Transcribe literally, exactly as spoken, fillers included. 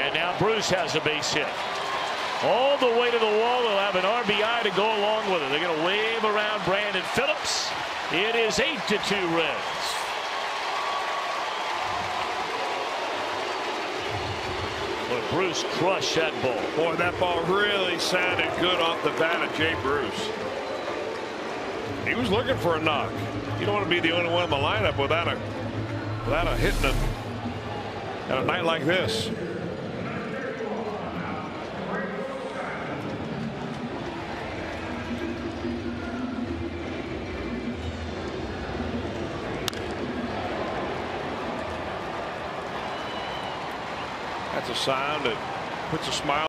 And now Bruce has a base hit. All the way to the wall. They'll have an R B I to go along with it. They're going to wave around Brandon Phillips. It is eight to two Reds. But Bruce crushed that ball. Boy, that ball really sounded good off the bat of Jay Bruce. He was looking for a knock. You don't want to be the only one in the lineup without a without a hitting him at a night like this. That's a sound that puts a smile